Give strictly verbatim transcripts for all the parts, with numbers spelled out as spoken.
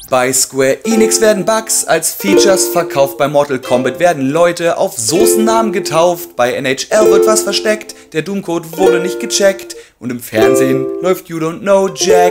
Bei Square Enix werden Bugs als Features verkauft, bei Mortal Kombat werden Leute auf Soßennamen getauft, bei N H L wird was versteckt, der Doom-Code wurde nicht gecheckt und im Fernsehen läuft You Don't Know Jack.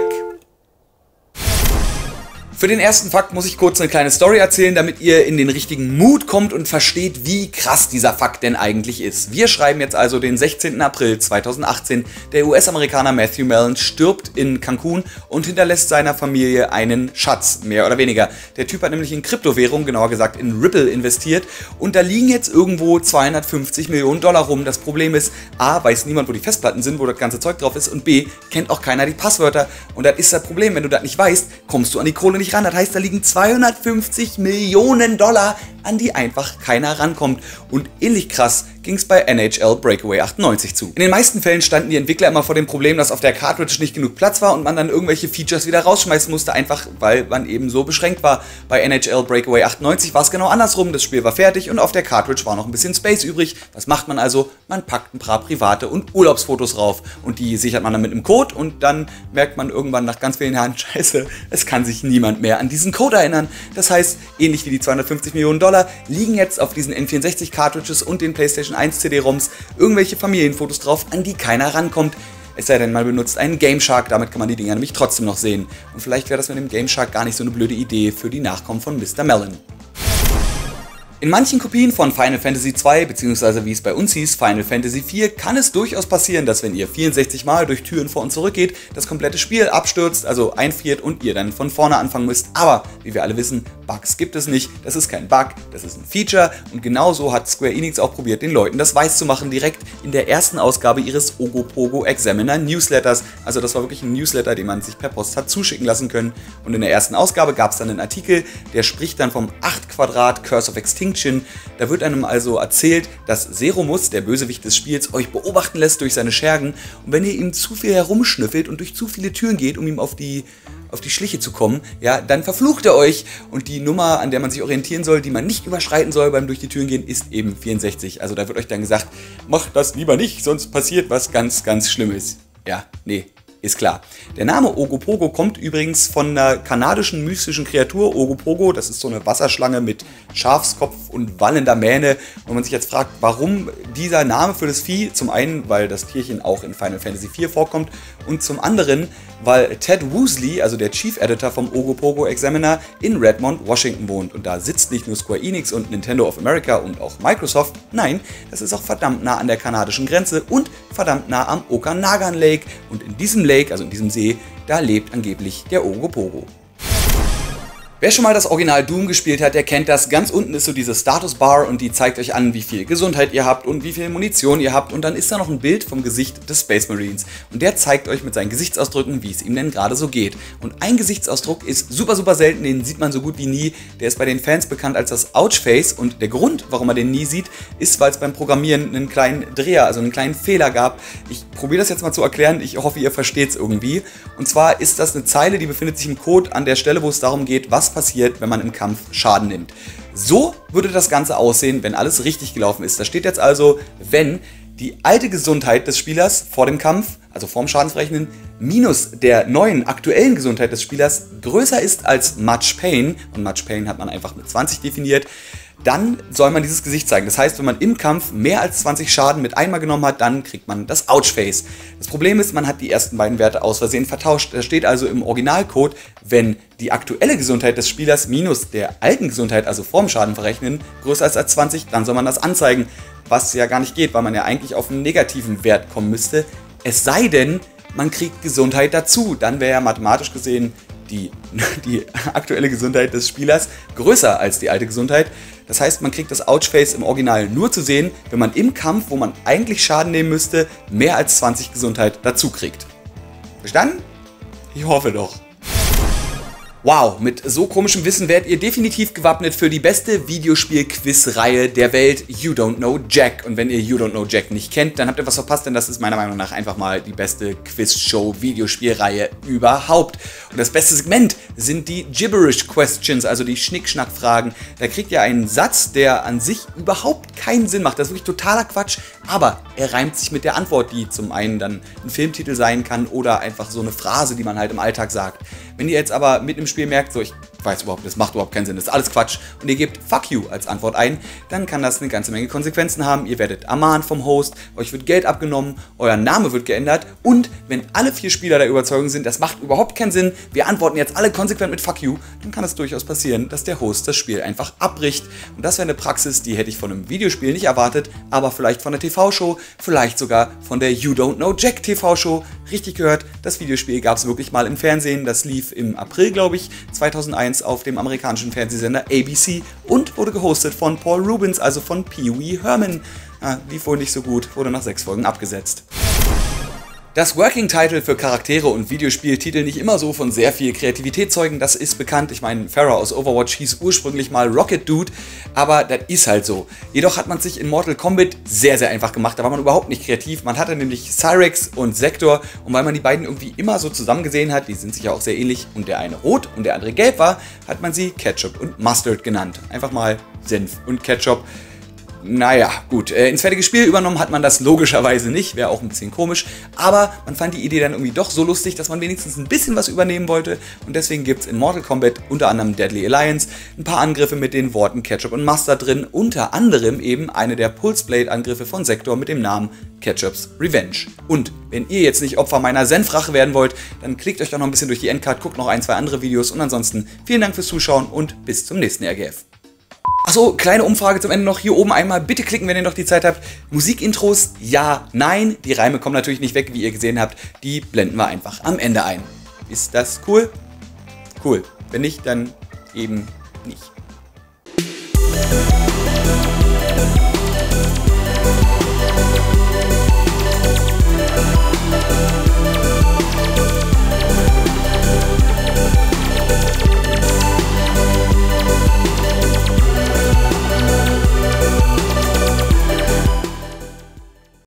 Für den ersten Fakt muss ich kurz eine kleine Story erzählen, damit ihr in den richtigen Mut kommt und versteht, wie krass dieser Fakt denn eigentlich ist. Wir schreiben jetzt also den sechzehnten April zweitausendachtzehn. Der U S-Amerikaner Matthew Mellon stirbt in Cancun und hinterlässt seiner Familie einen Schatz, mehr oder weniger. Der Typ hat nämlich in Kryptowährung, genauer gesagt in Ripple, investiert und da liegen jetzt irgendwo zweihundertfünfzig Millionen Dollar rum. Das Problem ist, A, weiß niemand, wo die Festplatten sind, wo das ganze Zeug drauf ist, und B, kennt auch keiner die Passwörter. Und das ist das Problem, wenn du das nicht weißt, kommst du an die Kohle nicht ran. Das heißt, da liegen zweihundertfünfzig Millionen Dollar, an die einfach keiner rankommt. Und ähnlich krass ging es bei N H L Breakaway achtundneunzig zu. In den meisten Fällen standen die Entwickler immer vor dem Problem, dass auf der Cartridge nicht genug Platz war und man dann irgendwelche Features wieder rausschmeißen musste, einfach weil man eben so beschränkt war. Bei N H L Breakaway achtundneunzig war es genau andersrum, das Spiel war fertig und auf der Cartridge war noch ein bisschen Space übrig. Was macht man also? Man packt ein paar private und Urlaubsfotos rauf und die sichert man dann mit einem Code und dann merkt man irgendwann nach ganz vielen Jahren, scheiße, es kann sich niemand mehr an diesen Code erinnern. Das heißt, ähnlich wie die zweihundertfünfzig Millionen Dollar liegen jetzt auf diesen N vierundsechzig Cartridges und den PlayStation eins C D-ROMs irgendwelche Familienfotos drauf, an die keiner rankommt. Es sei denn, man benutzt einen Game Shark, damit kann man die Dinger nämlich trotzdem noch sehen. Und vielleicht wäre das mit dem Game Shark gar nicht so eine blöde Idee für die Nachkommen von Mister Mellon. In manchen Kopien von Final Fantasy zwei, beziehungsweise wie es bei uns hieß, Final Fantasy vier, kann es durchaus passieren, dass wenn ihr vierundsechzig Mal durch Türen vor und zurück geht, das komplette Spiel abstürzt, also einfriert und ihr dann von vorne anfangen müsst. Aber, wie wir alle wissen, Bugs gibt es nicht, das ist kein Bug, das ist ein Feature und genauso hat Square Enix auch probiert, den Leuten das weiß zu machen, direkt in der ersten Ausgabe ihres Ogopogo Examiner Newsletters. Also das war wirklich ein Newsletter, den man sich per Post hat zuschicken lassen können. Und in der ersten Ausgabe gab es dann einen Artikel, der spricht dann vom acht Quadrat Curse of Extinction. Da wird einem also erzählt, dass Seromus, der Bösewicht des Spiels, euch beobachten lässt durch seine Schergen und wenn ihr ihm zu viel herumschnüffelt und durch zu viele Türen geht, um ihm auf die, auf die Schliche zu kommen, ja, dann verflucht er euch und die Nummer, an der man sich orientieren soll, die man nicht überschreiten soll beim durch die Türen gehen, ist eben vierundsechzig. Also da wird euch dann gesagt, macht das lieber nicht, sonst passiert was ganz, ganz Schlimmes. Ja, nee. Ist klar. Der Name Ogopogo kommt übrigens von einer kanadischen mystischen Kreatur, Ogopogo. Das ist so eine Wasserschlange mit Schafskopf und wallender Mähne. Und man sich jetzt fragt, warum dieser Name für das Vieh? Zum einen, weil das Tierchen auch in Final Fantasy vier vorkommt und zum anderen, weil Ted Woosley, also der Chief Editor vom Ogopogo Examiner, in Redmond, Washington wohnt. Und da sitzt nicht nur Square Enix und Nintendo of America und auch Microsoft. Nein, das ist auch verdammt nah an der kanadischen Grenze und verdammt nah am Okanagan Lake. Und in diesem Lake, also in diesem See, da lebt angeblich der Ogopogo. Wer schon mal das Original Doom gespielt hat, der kennt das. Ganz unten ist so diese Statusbar und die zeigt euch an, wie viel Gesundheit ihr habt und wie viel Munition ihr habt. Und dann ist da noch ein Bild vom Gesicht des Space Marines. Und der zeigt euch mit seinen Gesichtsausdrücken, wie es ihm denn gerade so geht. Und ein Gesichtsausdruck ist super, super selten, den sieht man so gut wie nie. Der ist bei den Fans bekannt als das Ouch-Face. Und der Grund, warum man den nie sieht, ist, weil es beim Programmieren einen kleinen Dreher, also einen kleinen Fehler gab. Ich probiere das jetzt mal zu erklären. Ich hoffe, ihr versteht es irgendwie. Und zwar ist das eine Zeile, die befindet sich im Code an der Stelle, wo es darum geht, was passiert, wenn man im Kampf Schaden nimmt. So würde das Ganze aussehen, wenn alles richtig gelaufen ist. Da steht jetzt also, wenn die alte Gesundheit des Spielers vor dem Kampf, also vorm Schadensberechnen, minus der neuen aktuellen Gesundheit des Spielers größer ist als Much Pain, und Much Pain hat man einfach mit zwanzig definiert, dann soll man dieses Gesicht zeigen. Das heißt, wenn man im Kampf mehr als zwanzig Schaden mit einmal genommen hat, dann kriegt man das Ouch-Face. Das Problem ist, man hat die ersten beiden Werte aus Versehen vertauscht. Da steht also im Originalcode, wenn die aktuelle Gesundheit des Spielers minus der alten Gesundheit, also vorm Schaden verrechnen, größer ist als zwanzig, dann soll man das anzeigen. Was ja gar nicht geht, weil man ja eigentlich auf einen negativen Wert kommen müsste. Es sei denn, man kriegt Gesundheit dazu. Dann wäre ja mathematisch gesehen die, die aktuelle Gesundheit des Spielers größer als die alte Gesundheit. Das heißt, man kriegt das Ouch-Face im Original nur zu sehen, wenn man im Kampf, wo man eigentlich Schaden nehmen müsste, mehr als zwanzig Gesundheit dazu kriegt. Verstanden? Ich hoffe doch. Wow, mit so komischem Wissen werdet ihr definitiv gewappnet für die beste Videospiel-Quiz-Reihe der Welt, You Don't Know Jack. Und wenn ihr You Don't Know Jack nicht kennt, dann habt ihr was verpasst, denn das ist meiner Meinung nach einfach mal die beste Quiz-Show-Videospielreihe überhaupt. Und das beste Segment sind die Gibberish-Questions, also die Schnick-Schnack-Fragen. Da kriegt ihr einen Satz, der an sich überhaupt keinen Sinn macht. Das ist wirklich totaler Quatsch, aber er reimt sich mit der Antwort, die zum einen dann ein Filmtitel sein kann oder einfach so eine Phrase, die man halt im Alltag sagt. Wenn ihr jetzt aber mit im Spiel merkt, so ich weiß überhaupt, das macht überhaupt keinen Sinn, das ist alles Quatsch, und ihr gebt Fuck you als Antwort ein, dann kann das eine ganze Menge Konsequenzen haben. Ihr werdet ermahnt vom Host, euch wird Geld abgenommen, euer Name wird geändert, und wenn alle vier Spieler der Überzeugung sind, das macht überhaupt keinen Sinn, wir antworten jetzt alle konsequent mit Fuck you, dann kann es durchaus passieren, dass der Host das Spiel einfach abbricht. Und das wäre eine Praxis, die hätte ich von einem Videospiel nicht erwartet, aber vielleicht von der T V-Show, vielleicht sogar von der You Don't Know Jack T V-Show. Richtig gehört, das Videospiel gab es wirklich mal im Fernsehen, das lief im April, glaube ich, zweitausendeins auf dem amerikanischen Fernsehsender A B C und wurde gehostet von Paul Rubens, also von Pee Wee Herman. Ah, lief wohl nicht so gut, wurde nach sechs Folgen abgesetzt. Dass Working Title für Charaktere und Videospieltitel nicht immer so von sehr viel Kreativität zeugen, das ist bekannt. Ich meine, Pharah aus Overwatch hieß ursprünglich mal Rocket Dude, aber das ist halt so. Jedoch hat man sich in Mortal Kombat sehr, sehr einfach gemacht, da war man überhaupt nicht kreativ. Man hatte nämlich Cyrex und Sektor, und weil man die beiden irgendwie immer so zusammen gesehen hat, die sind sich ja auch sehr ähnlich, und der eine rot und der andere gelb war, hat man sie Ketchup und Mustard genannt. Einfach mal Senf und Ketchup. Naja, gut, äh, ins fertige Spiel übernommen hat man das logischerweise nicht, wäre auch ein bisschen komisch, aber man fand die Idee dann irgendwie doch so lustig, dass man wenigstens ein bisschen was übernehmen wollte, und deswegen gibt es in Mortal Kombat unter anderem Deadly Alliance ein paar Angriffe mit den Worten Ketchup und Mustard drin, unter anderem eben eine der Pulseblade-Angriffe von Sektor mit dem Namen Ketchups Revenge. Und wenn ihr jetzt nicht Opfer meiner Senfrache werden wollt, dann klickt euch doch noch ein bisschen durch die Endcard, guckt noch ein, zwei andere Videos, und ansonsten vielen Dank fürs Zuschauen und bis zum nächsten R G F. Achso, kleine Umfrage zum Ende noch hier oben einmal. Bitte klicken, wenn ihr noch die Zeit habt. Musikintros, ja, nein. Die Reime kommen natürlich nicht weg, wie ihr gesehen habt. Die blenden wir einfach am Ende ein. Ist das cool? Cool. Wenn nicht, dann eben nicht.